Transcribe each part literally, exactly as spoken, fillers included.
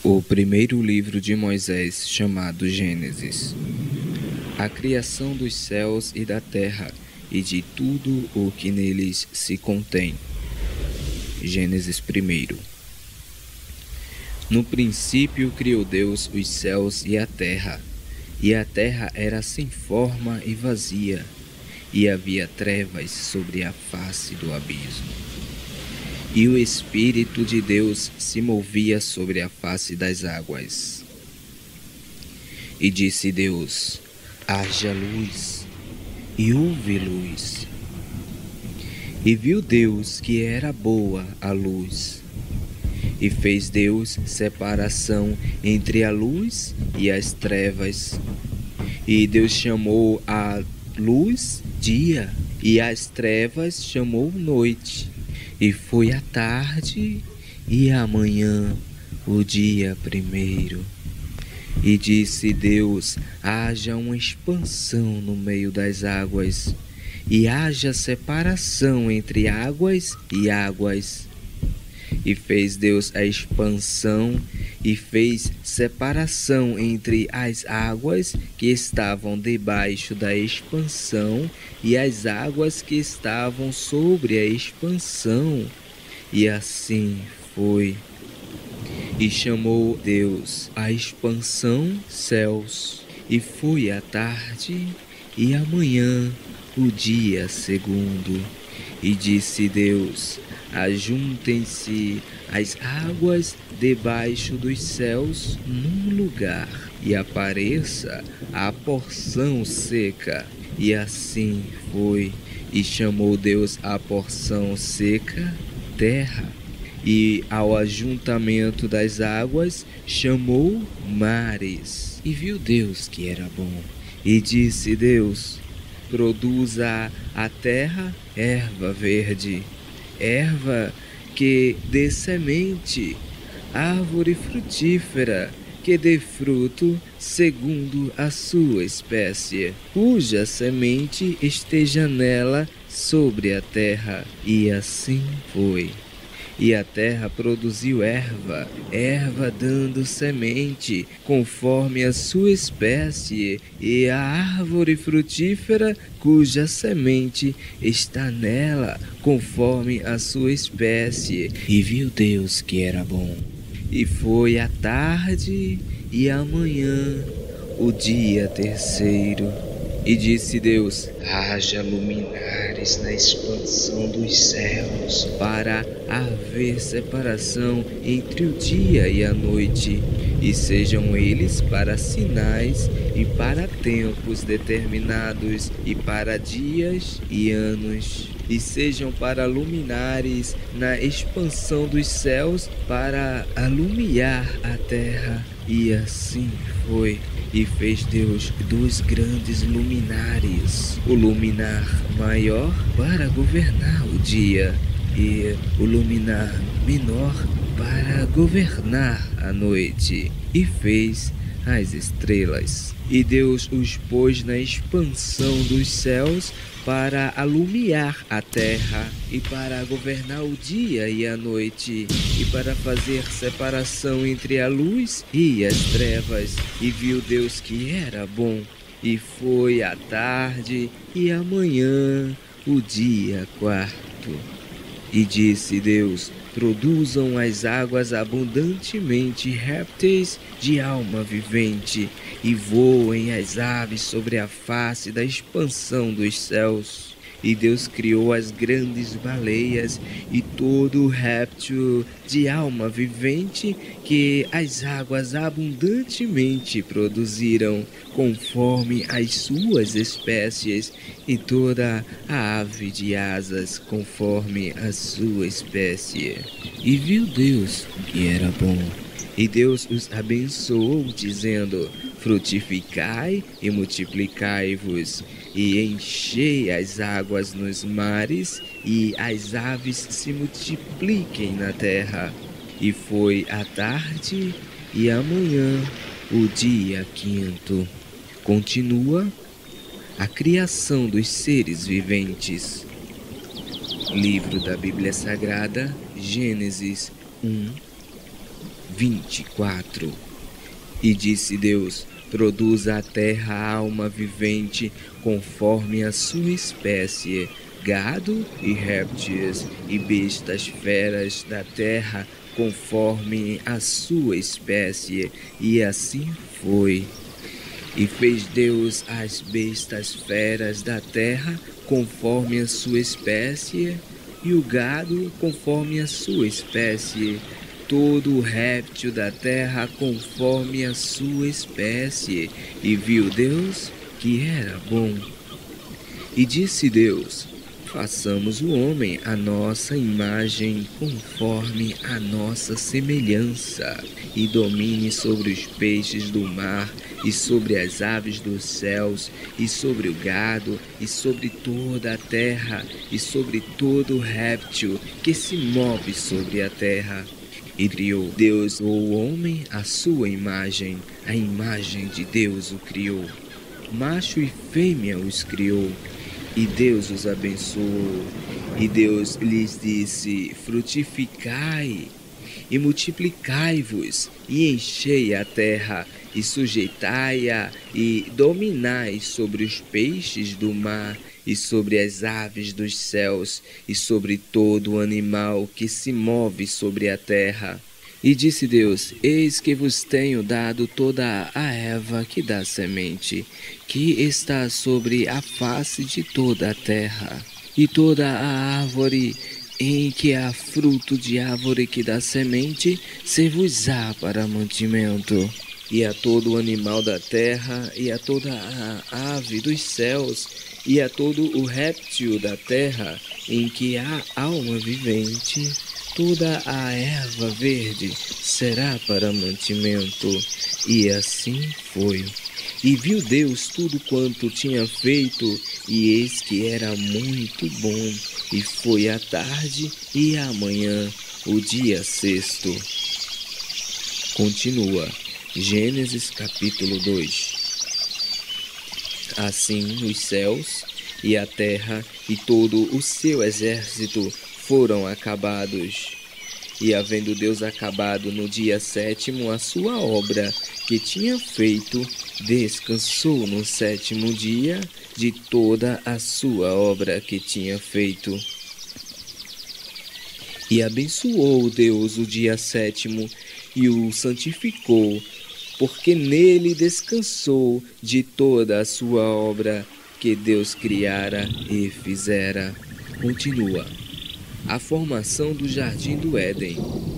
O primeiro livro de Moisés, chamado Gênesis. A criação dos céus e da terra, e de tudo o que neles se contém. Gênesis primeiro. No princípio criou Deus os céus e a terra, e a terra era sem forma e vazia, e havia trevas sobre a face do abismo. E o Espírito de Deus se movia sobre a face das águas. E disse Deus: haja luz, e houve luz. E viu Deus que era boa a luz. E fez Deus separação entre a luz e as trevas. E Deus chamou a luz dia, e as trevas chamou noite. E foi a tarde e a manhã, o dia primeiro. E disse Deus: haja uma expansão no meio das águas, e haja separação entre águas e águas. E fez Deus a expansão, e fez separação entre as águas que estavam debaixo da expansão e as águas que estavam sobre a expansão. E assim foi. E chamou Deus a expansão céus. E foi a tarde e a manhã, o dia segundo. E disse Deus: ajuntem-se as águas debaixo dos céus num lugar, e apareça a porção seca. E assim foi. E chamou Deus a porção seca terra, e ao ajuntamento das águas chamou mares. E viu Deus que era bom. E disse Deus: produza a terra erva verde, erva que dê semente, árvore frutífera que dê fruto segundo a sua espécie, cuja semente esteja nela sobre a terra. E assim foi. E a terra produziu erva, erva dando semente, conforme a sua espécie, e a árvore frutífera, cuja semente está nela, conforme a sua espécie. E viu Deus que era bom. E foi a tarde e a manhã, o dia terceiro. E disse Deus: haja luminares na expansão dos céus, para haver separação entre o dia e a noite, e sejam eles para sinais e para tempos determinados, e para dias e anos, e sejam para luminares na expansão dos céus, para alumiar a terra. E assim foi. E fez Deus dois grandes luminares, o luminar maior para governar o dia, e o luminar menor para governar a noite. E fez as estrelas. E Deus os pôs na expansão dos céus para alumiar a terra, e para governar o dia e a noite, e para fazer separação entre a luz e as trevas. E viu Deus que era bom. E foi a tarde e a manhã, o dia quarto. E disse Deus: produzam as águas abundantemente répteis de alma vivente, e voem as aves sobre a face da expansão dos céus. E Deus criou as grandes baleias e todo o réptil de alma vivente que as águas abundantemente produziram, conforme as suas espécies, e toda a ave de asas, conforme a sua espécie. E viu Deus que era bom. E Deus os abençoou, dizendo: frutificai e multiplicai-vos, e enchei as águas nos mares, e as aves se multipliquem na terra. E foi a tarde e a manhã, o dia quinto. Continua a criação dos seres viventes. Livro da Bíblia Sagrada, Gênesis um, vinte e quatro. E disse Deus: produza a terra alma vivente, conforme a sua espécie, gado e répteis, e bestas feras da terra, conforme a sua espécie. E assim foi. E fez Deus as bestas feras da terra, conforme a sua espécie, e o gado, conforme a sua espécie, todo o réptil da terra, conforme a sua espécie. E viu Deus que era bom. E disse Deus: façamos o homem à nossa imagem, conforme a nossa semelhança, e domine sobre os peixes do mar, e sobre as aves dos céus, e sobre o gado, e sobre toda a terra, e sobre todo réptil que se move sobre a terra. E criou Deus o homem à sua imagem, a imagem de Deus o criou. Macho e fêmea os criou. E Deus os abençoou, e Deus lhes disse: frutificai, e multiplicai-vos, e enchei a terra, e sujeitai-a, e dominai sobre os peixes do mar, e sobre as aves dos céus, e sobre todo o animal que se move sobre a terra. E disse Deus: eis que vos tenho dado toda a erva que dá semente, que está sobre a face de toda a terra, e toda a árvore em que há fruto de árvore que dá semente, ser-vos-á para mantimento. E a todo o animal da terra, e a toda a ave dos céus, e a todo o réptil da terra, em que há alma vivente, toda a erva verde será para mantimento. E assim foi. E viu Deus tudo quanto tinha feito, e eis que era muito bom. E foi a tarde e a manhã, o dia sexto. Continua. Gênesis capítulo dois. Assim os céus e a terra e todo o seu exército foram acabados. E havendo Deus acabado no dia sétimo a sua obra que tinha feito, descansou no sétimo dia de toda a sua obra que tinha feito. E abençoou Deus o dia sétimo e o santificou, porque nele descansou de toda a sua obra que Deus criara e fizera. Continua. A formação do Jardim do Éden.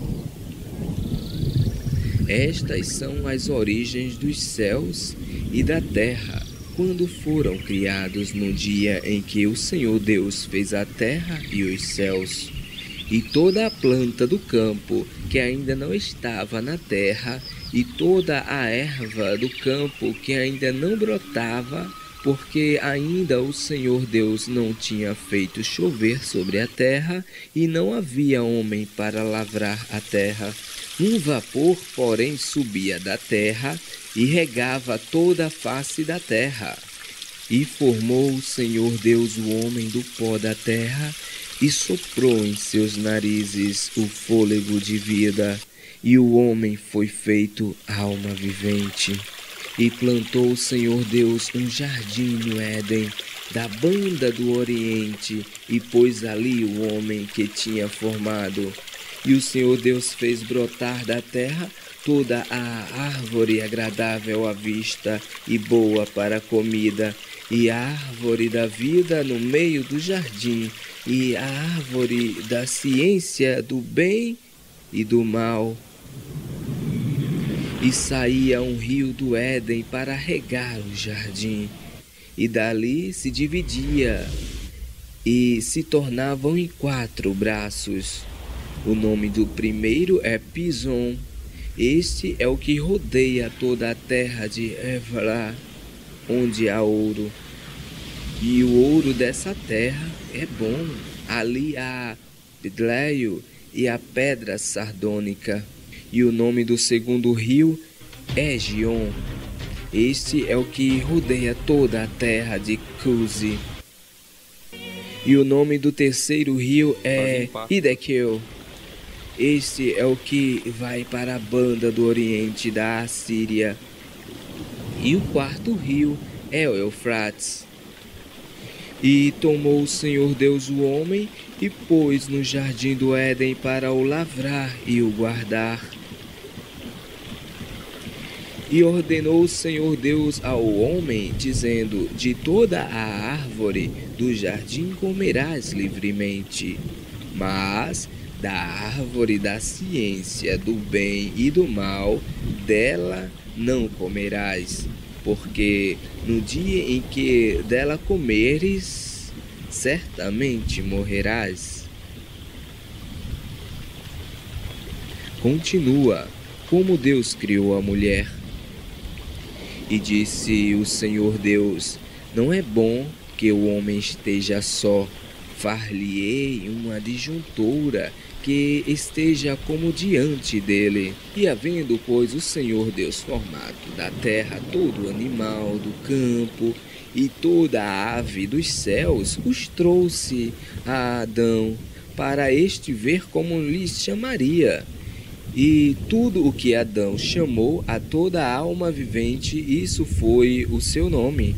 Estas são as origens dos céus e da terra, quando foram criados no dia em que o Senhor Deus fez a terra e os céus. E toda a planta do campo que ainda não estava na terra, e toda a erva do campo que ainda não brotava, porque ainda o Senhor Deus não tinha feito chover sobre a terra, e não havia homem para lavrar a terra. Um vapor, porém, subia da terra e regava toda a face da terra. E formou o Senhor Deus o homem do pó da terra, e soprou em seus narizes o fôlego de vida, e o homem foi feito alma vivente. E plantou o Senhor Deus um jardim no Éden, da banda do Oriente, e pôs ali o homem que tinha formado. E o Senhor Deus fez brotar da terra toda a árvore agradável à vista e boa para a comida, e a árvore da vida no meio do jardim, e a árvore da ciência do bem e do mal. E saía um rio do Éden para regar o jardim, e dali se dividia, e se tornavam em quatro braços. O nome do primeiro é Pison. Este é o que rodeia toda a terra de Evrá, onde há ouro. E o ouro dessa terra é bom. Ali há bidleio e a pedra sardônica. E o nome do segundo rio é Gion. Este é o que rodeia toda a terra de Cusi. E o nome do terceiro rio é Hidekel. Este é o que vai para a banda do oriente da Assíria. E o quarto rio é o Eufrates. E tomou o Senhor Deus o homem e pôs no jardim do Éden para o lavrar e o guardar. E ordenou o Senhor Deus ao homem, dizendo: de toda a árvore do jardim comerás livremente, mas da árvore da ciência do bem e do mal, dela não comerás, porque no dia em que dela comeres, certamente morrerás. Continua, como Deus criou a mulher. E disse o Senhor Deus: não é bom que o homem esteja só. Far-lhe-ei uma adjuntora que esteja como diante dele. E havendo, pois, o Senhor Deus formado da terra todo animal do campo e toda a ave dos céus, os trouxe a Adão, para este ver como lhes chamaria. E tudo o que Adão chamou a toda a alma vivente, isso foi o seu nome.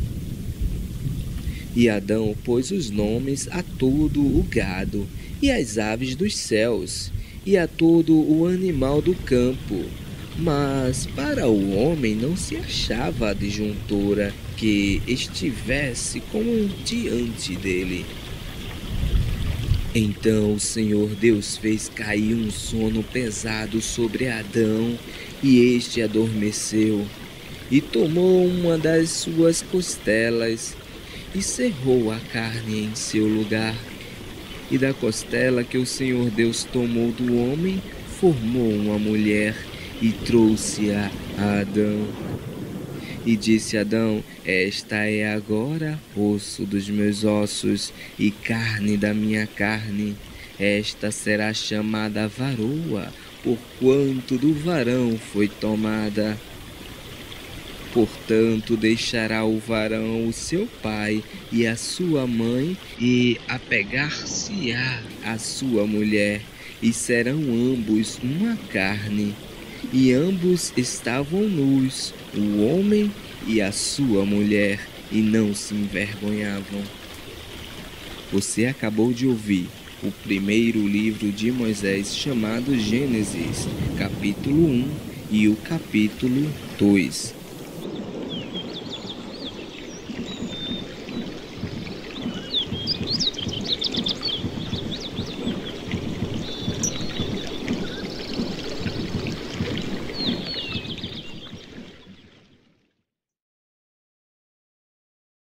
E Adão pôs os nomes a todo o gado, e às aves dos céus, e a todo o animal do campo. Mas para o homem não se achava adjuntora que estivesse como diante dele. Então o Senhor Deus fez cair um sono pesado sobre Adão, e este adormeceu, e tomou uma das suas costelas, e cerrou a carne em seu lugar. E da costela que o Senhor Deus tomou do homem, formou uma mulher, e trouxe-a a Adão. E disse Adão: esta é agora osso dos meus ossos e carne da minha carne. Esta será chamada varoa, porquanto do varão foi tomada. Portanto, deixará o varão o seu pai e a sua mãe, e apegar-se-á à sua mulher, e serão ambos uma carne. E ambos estavam nus, o homem e a sua mulher, e não se envergonhavam. Você acabou de ouvir o primeiro livro de Moisés, chamado Gênesis, capítulo um e o capítulo dois.